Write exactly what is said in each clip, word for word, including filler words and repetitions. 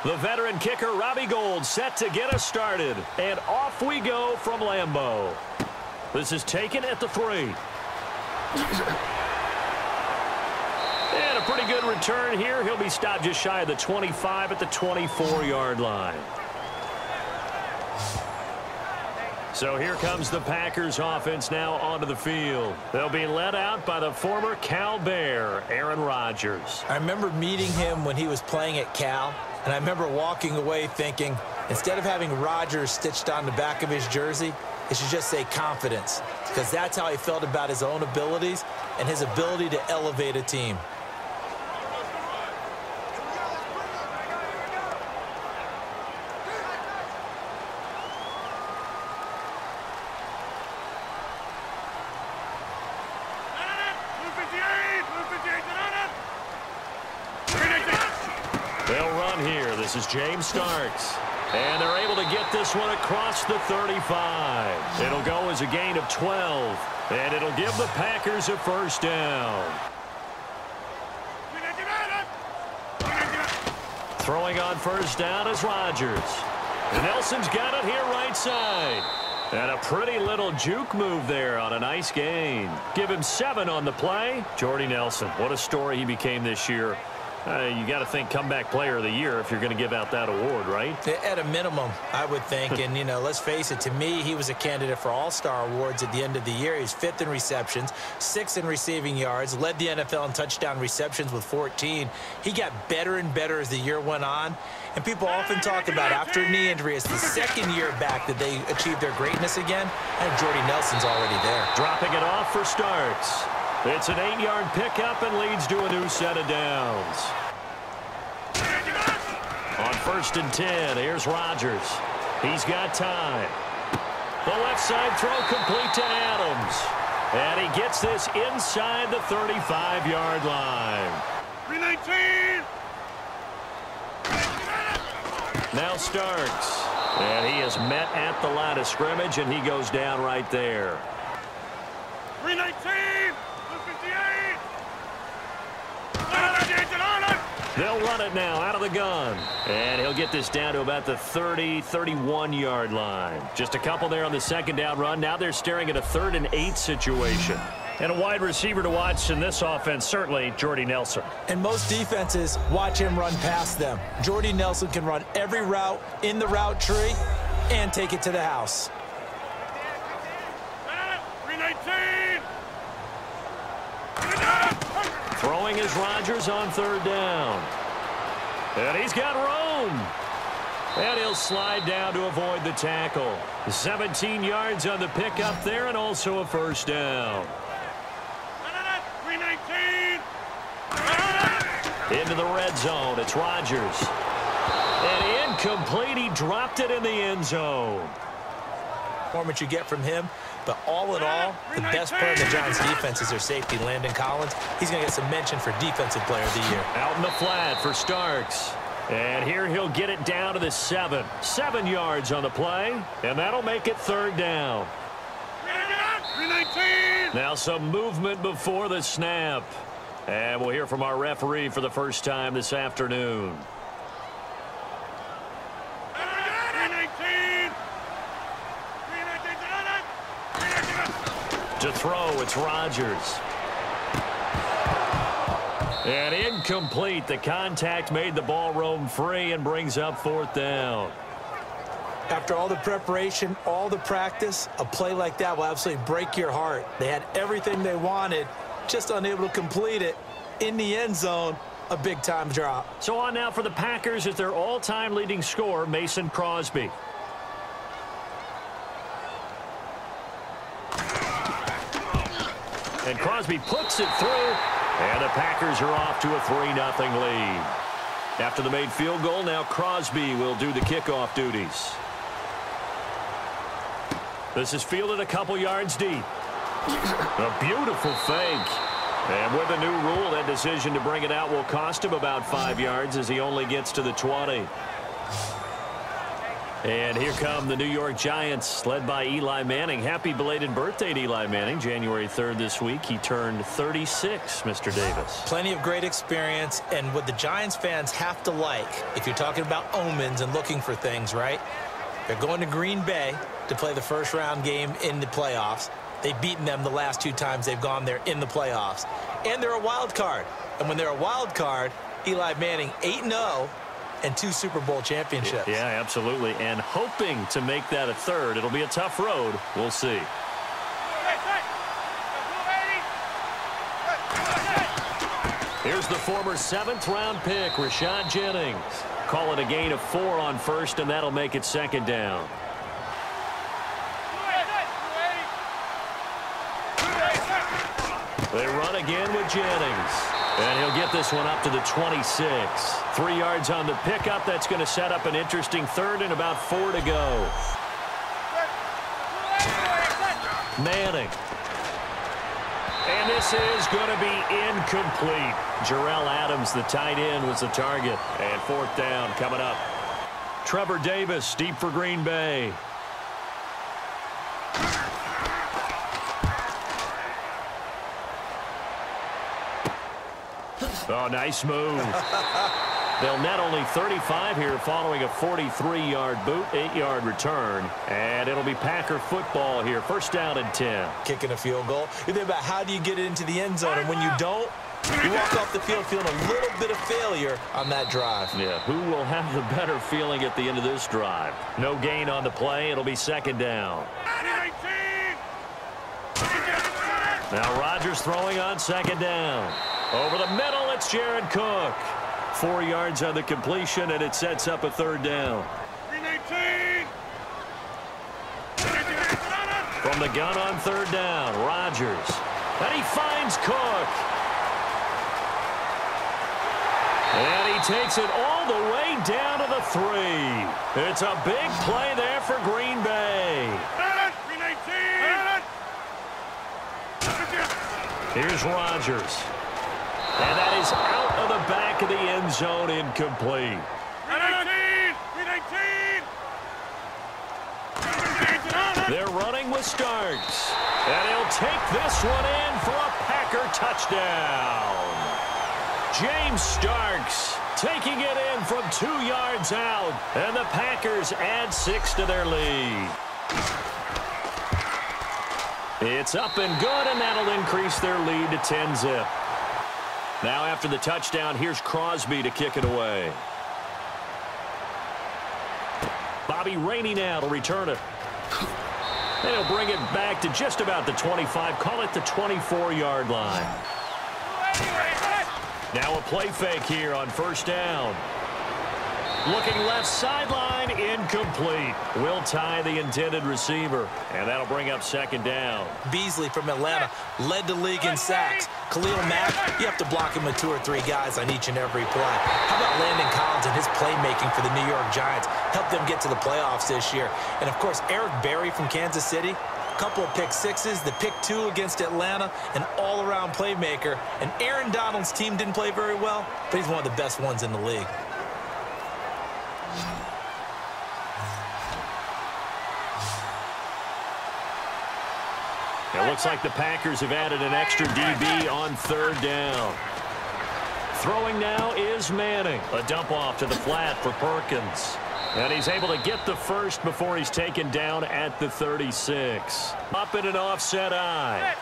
The veteran kicker, Robbie Gould, set to get us started. And off we go from Lambeau. This is taken at the three. And a pretty good return here. He'll be stopped just shy of the twenty-five at the twenty-four yard line. So here comes the Packers offense now onto the field. They'll be led out by the former Cal Bear, Aaron Rodgers. I remember meeting him when he was playing at Cal, and I remember walking away thinking, instead of having Rodgers stitched on the back of his jersey, it should just say confidence, because that's how he felt about his own abilities and his ability to elevate a team. They'll run here. This is James Starks. And they're able to get this one across the thirty-five. It'll go as a gain of twelve. And it'll give the Packers a first down. Throwing on first down is Rodgers. And Nelson's got it here right side. And a pretty little juke move there on a nice gain. Give him seven on the play. Jordy Nelson, what a story he became this year. Uh, you got to think comeback player of the year if you're going to give out that award, right? At a minimum, I would think. And, you know, let's face it, to me, he was a candidate for all-star awards at the end of the year. He's fifth in receptions, sixth in receiving yards, led the N F L in touchdown receptions with fourteen. He got better and better as the year went on. And people often talk about after a knee injury, it's the second year back that they achieved their greatness again. And Jordy Nelson's already there. Dropping it off for Starks. It's an eight yard pickup and leads to a new set of downs. On first and ten, here's Rodgers. He's got time. The left side throw complete to Adams. And he gets this inside the thirty-five yard line. three nineteen. Now Starks. And he is met at the line of scrimmage, and he goes down right there. three nineteen. They'll run it now out of the gun. And he'll get this down to about the thirty, thirty-one yard line. Just a couple there on the second down run. Now they're staring at a third and eight situation. And a wide receiver to watch in this offense, certainly Jordy Nelson. And most defenses watch him run past them. Jordy Nelson can run every route in the route tree and take it to the house. three nineteen. Throwing is Rodgers on third down. And he's got room. And he'll slide down to avoid the tackle. seventeen yards on the pickup there and also a first down. three nineteen. Into the red zone. It's Rodgers. And incomplete. He dropped it in the end zone. Performance you get from him. But all in all, the best part of the Giants' defense is their safety, Landon Collins. He's going to get some mention for Defensive Player of the Year. Out in the flat for Starks. And here he'll get it down to the seven. Seven yards on the play. And that'll make it third down. three nineteen. Now some movement before the snap. And we'll hear from our referee for the first time this afternoon. To throw, it's Rodgers. And incomplete. The contact made the ball roam free and brings up fourth down. After all the preparation, all the practice, a play like that will absolutely break your heart. They had everything they wanted, just unable to complete it. In the end zone, a big-time drop. So on now for the Packers is their all-time leading scorer, Mason Crosby. And Crosby puts it through, and the Packers are off to a three nothing lead. After the made field goal, now Crosby will do the kickoff duties. This is fielded a couple yards deep. A beautiful fake. And with a new rule, that decision to bring it out will cost him about five yards as he only gets to the twenty. And here come the New York Giants, led by Eli Manning. Happy belated birthday to Eli Manning, January third this week. He turned thirty-six, Mister Davis. Plenty of great experience, and what the Giants fans have to like, if you're talking about omens and looking for things, right? They're going to Green Bay to play the first round game in the playoffs. They've beaten them the last two times they've gone there in the playoffs. And they're a wild card. And when they're a wild card, Eli Manning eight and oh. And two Super Bowl championships. Yeah, absolutely. And hoping to make that a third. It'll be a tough road. We'll see. Here's the former seventh round pick, Rashad Jennings. Calling a gain of four on first, and that'll make it second down. They run again with Jennings. And he'll get this one up to the twenty-six. Three yards on the pickup. That's going to set up an interesting third and about four to go. Manning. And this is going to be incomplete. Jarrell Adams, the tight end, was the target. And fourth down coming up. Trevor Davis, deep for Green Bay. Oh, nice move. They'll net only thirty-five here following a forty-three yard boot, eight yard return. And it'll be Packer football here. First down and ten. Kicking a field goal. You think about how do you get it into the end zone, and when you don't, you walk off the field feeling a little bit of failure on that drive. Yeah, who will have the better feeling at the end of this drive? No gain on the play. It'll be second down. Now Rodgers throwing on second down. Over the middle, it's Jared Cook. Four yards on the completion, and it sets up a third down. From the gun on third down, Rodgers. And he finds Cook. And he takes it all the way down to the three. It's a big play there for Green Bay. Here's Rodgers. And that is out of the back of the end zone, incomplete. They're running with Starks. And he'll take this one in for a Packer touchdown. James Starks taking it in from two yards out. And the Packers add six to their lead. It's up and good, and that'll increase their lead to ten zip. Now after the touchdown, here's Crosby to kick it away. Bobby Rainey now to return it. And he'll bring it back to just about the twenty-five. Call it the twenty-four yard line. Now a play fake here on first down. Looking left sideline, incomplete. Will tie the intended receiver. And that'll bring up second down. Beasley from Atlanta led the league in sacks. Khalil Mack, you have to block him with two or three guys on each and every play. How about Landon Collins and his playmaking for the New York Giants? Helped them get to the playoffs this year. And, of course, Eric Berry from Kansas City. A couple of pick sixes, the pick two against Atlanta, an all-around playmaker. And Aaron Donald's team didn't play very well, but he's one of the best ones in the league. It looks like the Packers have added an extra D B on third down. Throwing now is Manning. A dump off to the flat for Perkins. And he's able to get the first before he's taken down at the thirty-six. Up in an offset eye.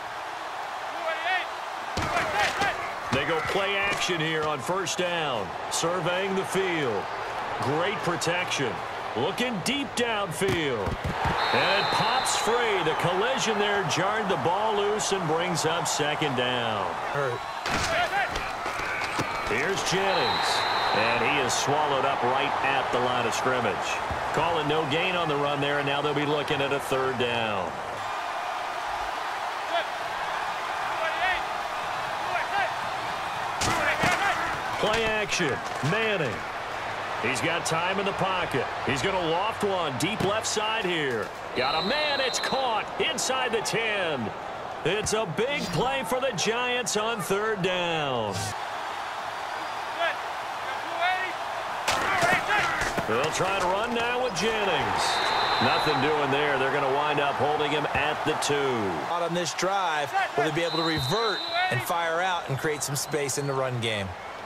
They go play action here on first down. Surveying the field. Great protection. Looking deep downfield. And it pops free. The collision there jarred the ball loose and brings up second down. Hurt. Here's Jennings. And he is swallowed up right at the line of scrimmage. Calling no gain on the run there, and now they'll be looking at a third down. Play action. Manning. He's got time in the pocket. He's going to loft one deep left side here. Got a man. It's caught inside the ten. It's a big play for the Giants on third down. They'll try to run now with Jennings. Nothing doing there. They're going to wind up holding him at the two. Out on this drive, will they be able to revert and fire out and create some space in the run game?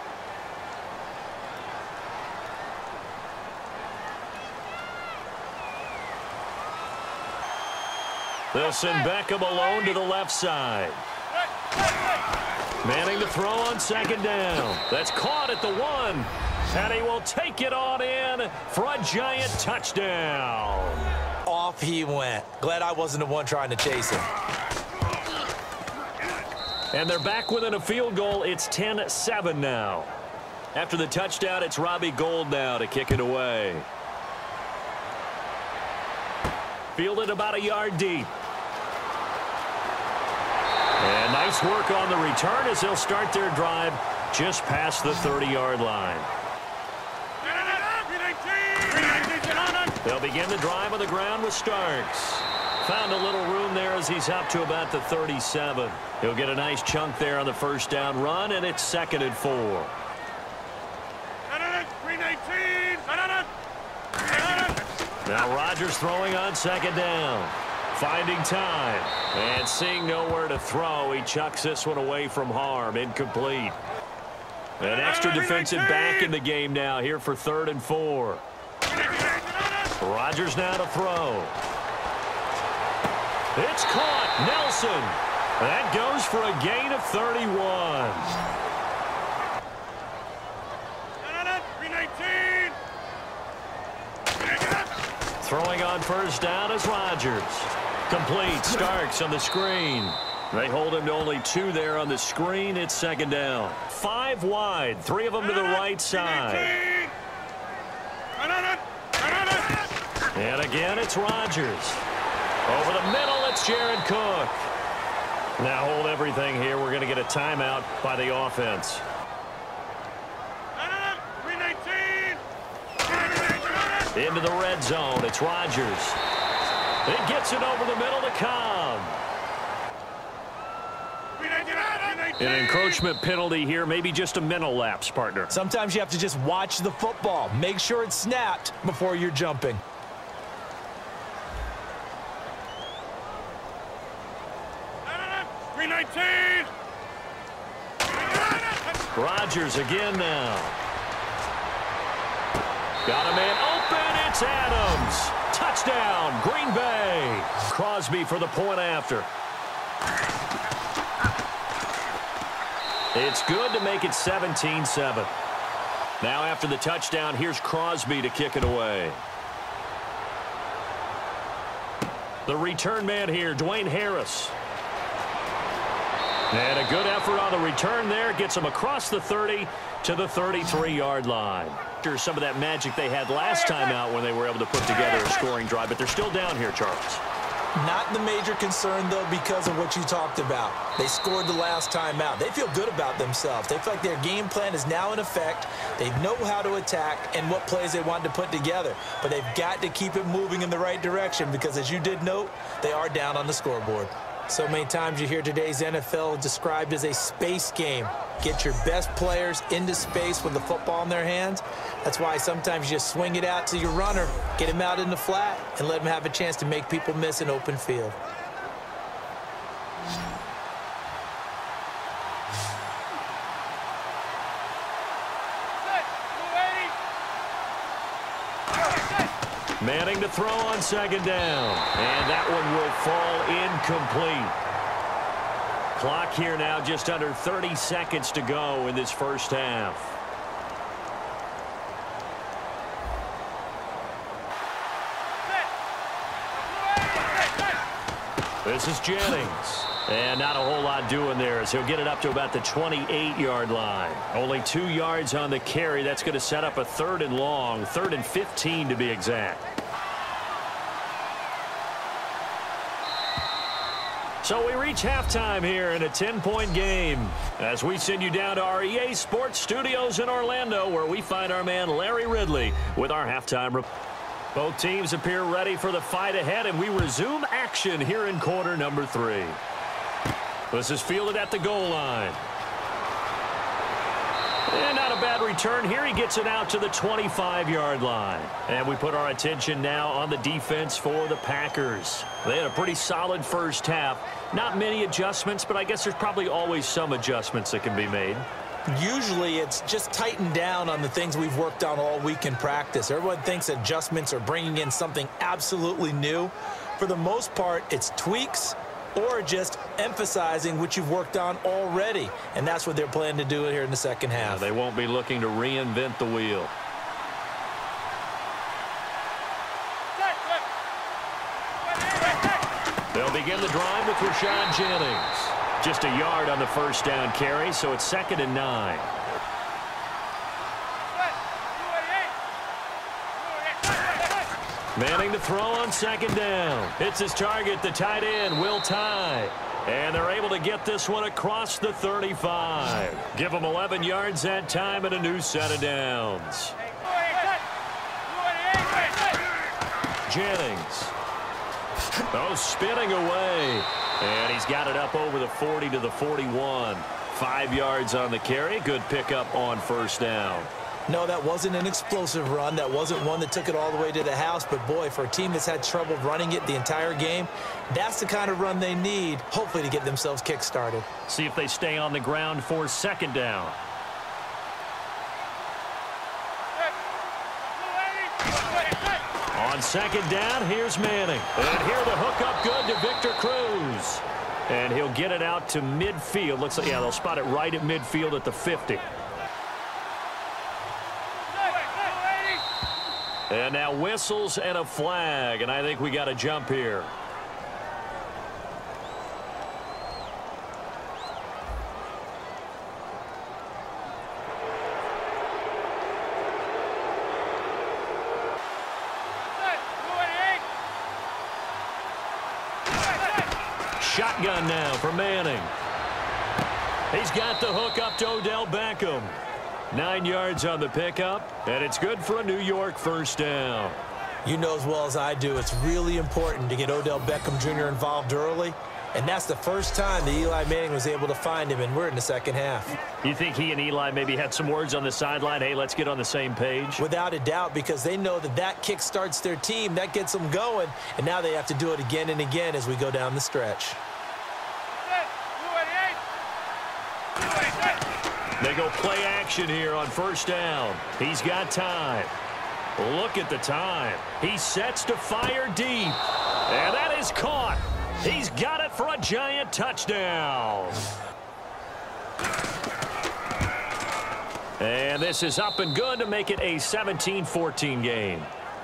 They'll send Beckham alone to the left side. Manning to throw on second down. That's caught at the one. And he will take it on in for a giant touchdown. Off he went. Glad I wasn't the one trying to chase him. And they're back within a field goal. It's ten seven now. After the touchdown, it's Robbie Gould now to kick it away. Fielded about a yard deep. And nice work on the return as they'll start their drive just past the thirty-yard line. They'll begin the drive on the ground with Starks. Found a little room there as he's up to about the thirty-seven. He'll get a nice chunk there on the first down run, and it's second and four. Now Rodgers throwing on second down. Finding time. And seeing nowhere to throw, he chucks this one away from harm. Incomplete. An extra defensive back in the game now here for third and four. Rodgers now to throw. It's caught. Nelson. That goes for a gain of thirty-one. Throwing on first down is Rodgers. Complete. Starks on the screen. They hold him to only two there on the screen. It's second down. Five wide. Three of them to the right side. And again, it's Rodgers. Over the middle, it's Jared Cook. Now hold everything here. We're going to get a timeout by the offense. Into the red zone. It's Rodgers. He gets it over the middle to Cobb. An encroachment penalty here, maybe just a mental lapse, partner. Sometimes you have to just watch the football. Make sure it's snapped before you're jumping. Rodgers again now. Got a man open. It's Adams. Touchdown, Green Bay. Crosby for the point after. It's good to make it seventeen seven. Now after the touchdown, here's Crosby to kick it away. The return man here, Dwayne Harris. And a good effort on the return there. Gets him across the thirty to the thirty-three-yard line. After some of that magic they had last time out when they were able to put together a scoring drive. But they're still down here, Charles. Not the major concern, though, because of what you talked about. They scored the last time out. They feel good about themselves. They feel like their game plan is now in effect. They know how to attack and what plays they want to put together. But they've got to keep it moving in the right direction because, as you did note, they are down on the scoreboard. So many times you hear today's N F L described as a space game. Get your best players into space with the football in their hands. That's why sometimes you just swing it out to your runner, get him out in the flat, and let him have a chance to make people miss an open field. Manning to throw on second down. And that one will fall incomplete. Clock here now just under thirty seconds to go in this first half. This is Jennings. And not a whole lot doing there as he'll get it up to about the twenty-eight-yard line. Only two yards on the carry. That's going to set up a third and long, third and fifteen to be exact. So we reach halftime here in a ten-point game as we send you down to our E A Sports Studios in Orlando, where we find our man Larry Ridley with our halftime report. Both teams appear ready for the fight ahead, and we resume action here in quarter number three. This is fielded at the goal line. And not a bad return here. He gets it out to the twenty-five yard line. And we put our attention now on the defense for the Packers. They had a pretty solid first half. Not many adjustments, but I guess there's probably always some adjustments that can be made. Usually it's just tightened down on the things we've worked on all week in practice. Everyone thinks adjustments are bringing in something absolutely new. For the most part, it's tweaks or just emphasizing what you've worked on already. And that's what they're planning to do here in the second half. Yeah, they won't be looking to reinvent the wheel. They'll begin the drive with Rashad Jennings. Just a yard on the first down carry, so it's second and nine. Manning to throw on second down. It's his target, the tight end, Will Tye. And they're able to get this one across the thirty-five. Give them eleven yards that time and a new set of downs. Jennings. Oh, spinning away. And he's got it up over the forty to the forty-one. Five yards on the carry. Good pickup on first down. No, that wasn't an explosive run. That wasn't one that took it all the way to the house. But, boy, for a team that's had trouble running it the entire game, that's the kind of run they need, hopefully, to get themselves kick-started. See if they stay on the ground for second down. On second down, here's Manning. And here the hook up good to Victor Cruz. And he'll get it out to midfield. Looks like, yeah, they'll spot it right at midfield at the fifty. And now whistles and a flag, and I think we got a jump here. Shotgun now for Manning. He's got the hook up to Odell Beckham. Nine yards on the pickup, and it's good for a New York first down. You know as well as I do, it's really important to get Odell Beckham Junior involved early, and that's the first time that Eli Manning was able to find him, and we're in the second half. You think he and Eli maybe had some words on the sideline, hey, let's get on the same page? Without a doubt, because they know that that kick starts their team, that gets them going, and now they have to do it again and again as we go down the stretch. They go play action here on first down. He's got time. Look at the time. He sets to fire deep. And that is caught. He's got it for a giant touchdown. And this is up and good to make it a seventeen fourteen game.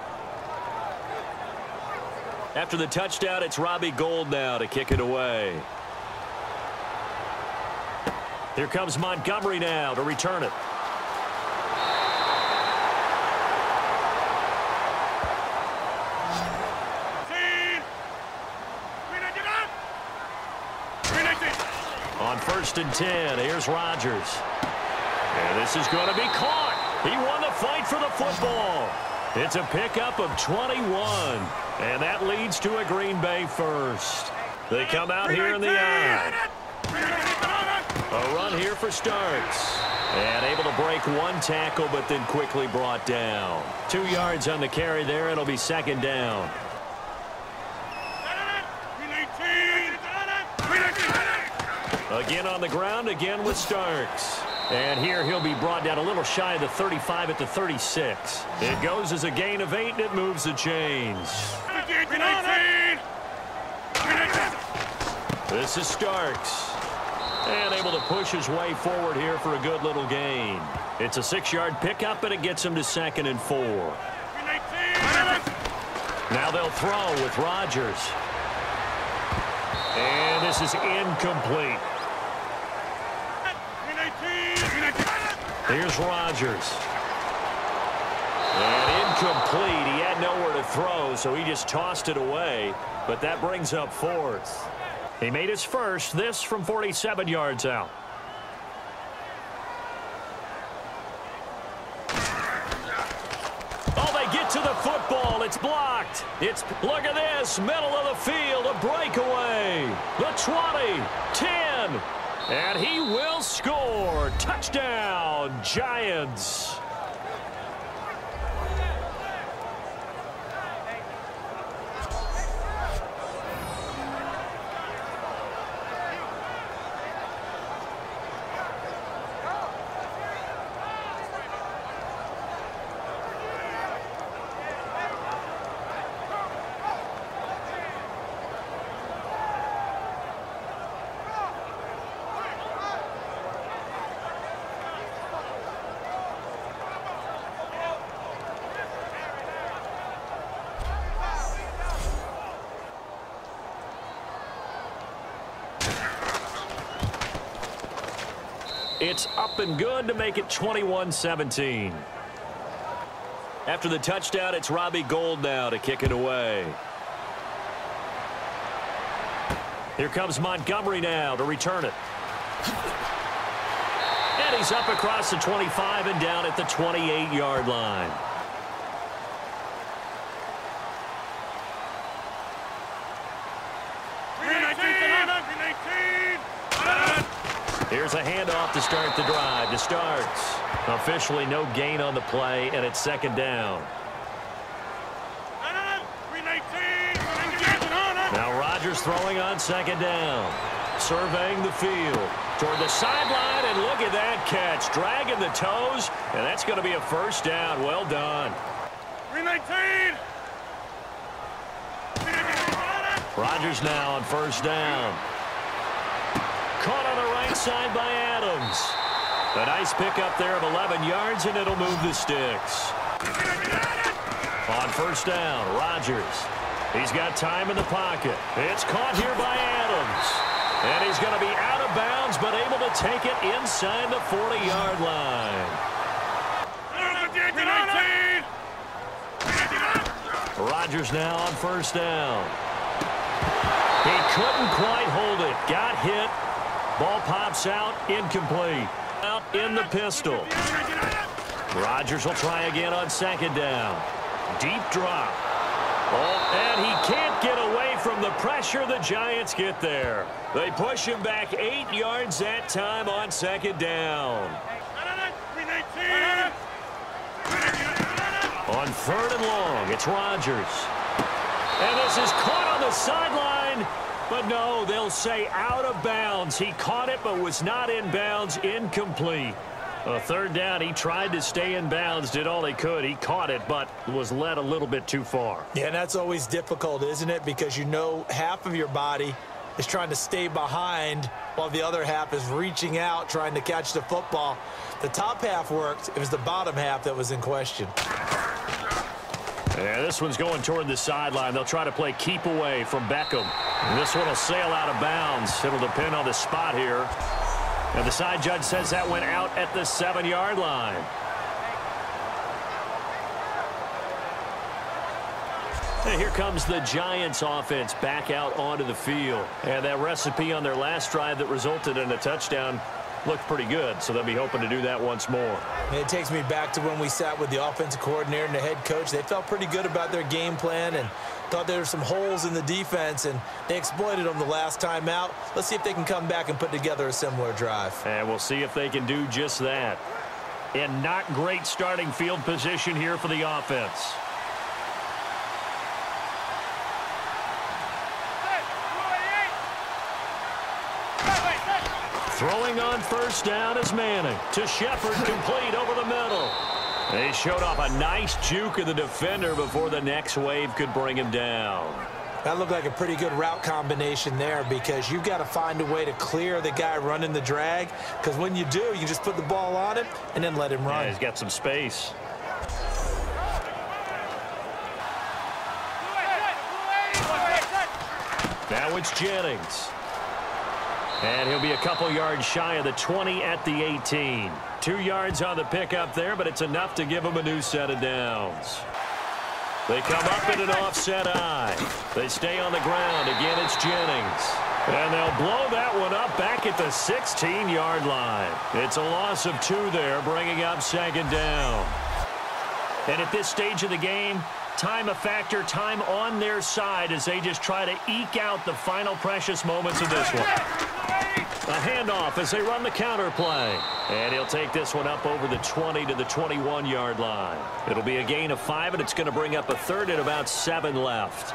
After the touchdown, it's Robbie Gould now to kick it away. Here comes Montgomery now to return it. On first and ten, here's Rodgers. And this is going to be caught. He won the fight for the football. It's a pickup of twenty-one. And that leads to a Green Bay first. They come out here in the eye. A run here for Starks. And able to break one tackle, but then quickly brought down. Two yards on the carry there. It'll be second down. Again on the ground, again with Starks. And here he'll be brought down a little shy of the thirty-five at the thirty-six. It goes as a gain of eight, and it moves the chains. This is Starks. And able to push his way forward here for a good little gain. It's a six-yard pickup, and it gets him to second and four. Now they'll throw with Rodgers. And this is incomplete. Here's Rodgers. And incomplete. He had nowhere to throw, so he just tossed it away. But that brings up fourth. He made his first, this from forty-seven yards out. Oh, they get to the football. It's blocked. It's, look at this, middle of the field, a breakaway. The twenty, ten, And he will score. Touchdown, Giants. It's up and good to make it twenty-one seventeen. After the touchdown, it's Robbie Gould now to kick it away. Here comes Montgomery now to return it. And he's up across the twenty-five and down at the twenty-eight yard line. Here's a handoff to start the drive. To starts. Officially no gain on the play, and it's second down. Now Rodgers throwing on second down. Surveying the field. Toward the sideline, and look at that catch. Dragging the toes, and that's going to be a first down. Well done. Rodgers now on first down. Caught on the right side by Adams. A nice pickup there of eleven yards, and it'll move the sticks. On first down, Rodgers. He's got time in the pocket. It's caught here by Adams. And he's going to be out of bounds, but able to take it inside the forty yard line. Rodgers now on first down. He couldn't quite hold it. Got hit. Ball pops out, incomplete. Out in the pistol. Rodgers will try again on second down. Deep drop. Oh, and he can't get away from the pressure. The Giants get there. They push him back eight yards that time on second down. On third and long, it's Rodgers. And this is caught on the sideline. But no, they'll say out of bounds. He caught it but was not in bounds. Incomplete. A third down, he tried to stay in bounds, did all he could. He caught it but was led a little bit too far. Yeah, and that's always difficult, isn't it? Because you know half of your body is trying to stay behind while the other half is reaching out, trying to catch the football. The top half worked. It was the bottom half that was in question. Yeah, this one's going toward the sideline. They'll try to play keep away from Beckham. And this one will sail out of bounds. It'll depend on the spot here. And the side judge says that went out at the seven yard line. And here comes the Giants offense back out onto the field. And that recipe on their last drive that resulted in a touchdown looked pretty good, so they'll be hoping to do that once more. It takes me back to when we sat with the offensive coordinator and the head coach. They felt pretty good about their game plan and thought there were some holes in the defense, and they exploited them the last time out. Let's see if they can come back and put together a similar drive. And we'll see if they can do just that. And not great starting field position here for the offense. Throwing on first down is Manning. To Shepard, complete over the middle. They showed off a nice juke of the defender before the next wave could bring him down. That looked like a pretty good route combination there, because you've got to find a way to clear the guy running the drag, because when you do, you just put the ball on him and then let him run. Yeah, he's got some space. Now it's Jennings. And he'll be a couple yards shy of the twenty at the eighteen. Two yards on the pickup there, but it's enough to give him a new set of downs. They come up in an offset eye. They stay on the ground. Again, it's Jennings. And they'll blow that one up back at the sixteen yard line. It's a loss of two there, bringing up second down. And at this stage of the game, time a factor, time on their side as they just try to eke out the final precious moments of this one. A handoff as they run the counter play. And he'll take this one up over the twenty to the twenty-one yard line. It'll be a gain of five, and it's going to bring up a third and about seven left.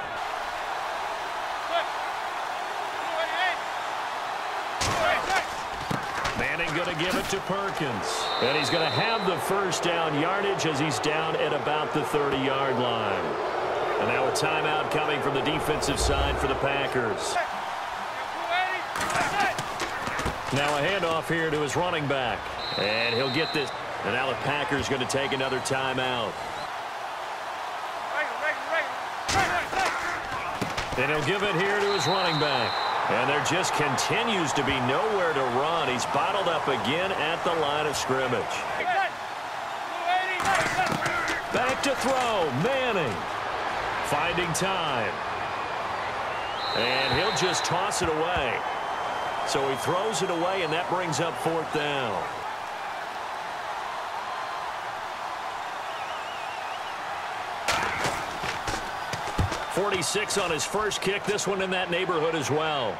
Manning going to give it to Perkins. And he's going to have the first down yardage as he's down at about the thirty yard line. And now a timeout coming from the defensive side for the Packers. Now a handoff here to his running back. And he'll get this. And now the Packers going to take another timeout. And he'll give it here to his running back. And there just continues to be nowhere to run. He's bottled up again at the line of scrimmage. Back to throw. Manning finding time. And he'll just toss it away. So he throws it away, and that brings up fourth down. forty-six on his first kick. This one in that neighborhood as well.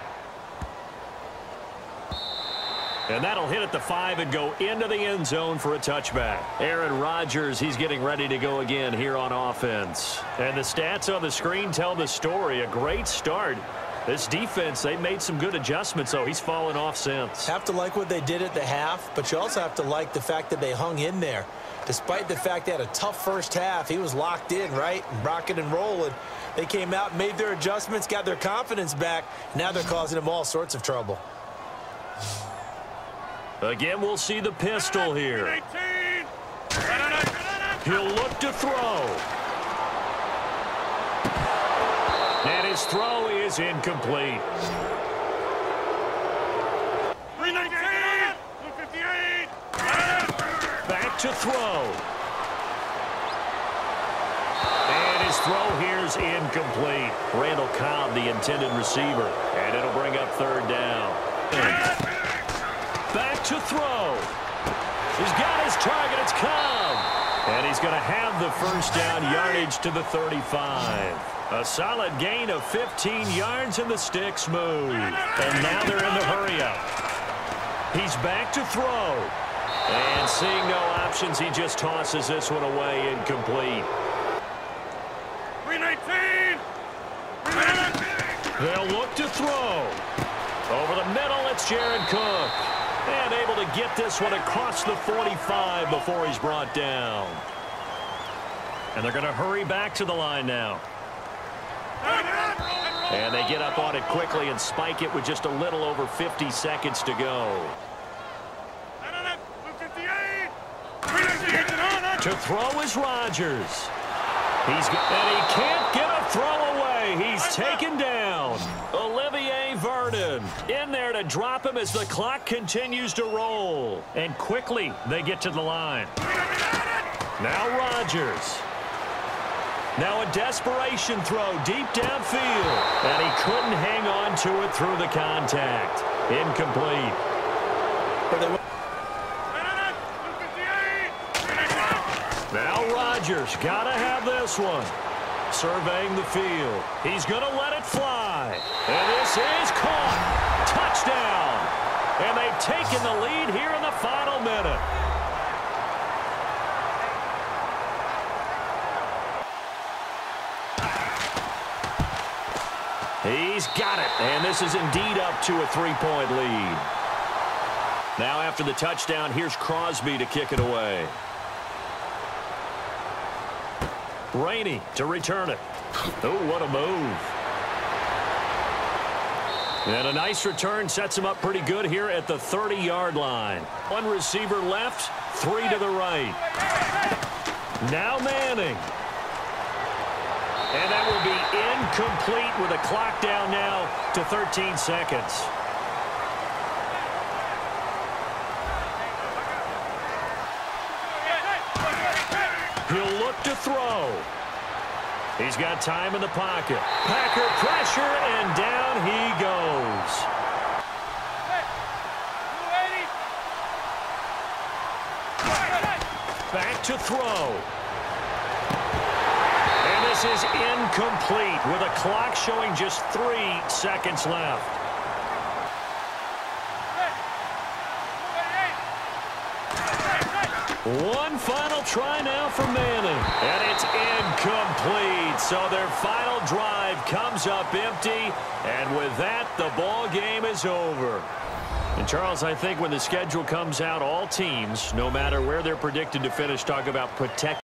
And that'll hit at the five and go into the end zone for a touchback. Aaron Rodgers, he's getting ready to go again here on offense. And the stats on the screen tell the story. A great start. This defense, they made some good adjustments, so he's fallen off since. Have to like what they did at the half, but you also have to like the fact that they hung in there. Despite the fact they had a tough first half, he was locked in, right? And rocking and rolling. They came out, made their adjustments, got their confidence back. Now they're causing him all sorts of trouble. Again, we'll see the pistol here. He'll look to throw. And his throw is incomplete. Back to throw. And his throw here is incomplete. Randall Cobb, the intended receiver. And it'll bring up third down. Back to throw. He's got his target. It's Cobb. And he's going to have the first down yardage to the thirty-five. A solid gain of fifteen yards, and the sticks move. And now they're in the hurry-up. He's back to throw. And seeing no options, he just tosses this one away, incomplete. They'll look to throw. Over the middle, it's Jared Cook. And able to get this one across the forty-five before he's brought down. And they're going to hurry back to the line now. And they get up on it quickly and spike it with just a little over fifty seconds to go. To throw is Rodgers. He's got, and he can't get a throw away. He's taken down. Olivier Vernon in there to drop him as the clock continues to roll. And quickly they get to the line. Now Rodgers. Now a desperation throw deep downfield. And he couldn't hang on to it through the contact. Incomplete. Now Rodgers got to have this one. Surveying the field. He's going to let it fly. And this is caught. Touchdown. And they've taken the lead here in the final minute. He's got it. And this is indeed up to a three-point lead. Now after the touchdown, here's Crosby to kick it away. Rainey to return it. Oh, what a move. And a nice return sets him up pretty good here at the thirty yard line. One receiver left, three to the right. Now Manning. And that will be incomplete with a clock down now to thirteen seconds. He'll look to throw. He's got time in the pocket. Packer pressure, and down he goes. Back to throw. And this is incomplete with a clock showing just three seconds left. One final try now for Manning. And it's incomplete. So their final drive comes up empty. And with that, the ball game is over. And, Charles, I think when the schedule comes out, all teams, no matter where they're predicted to finish, talk about protect.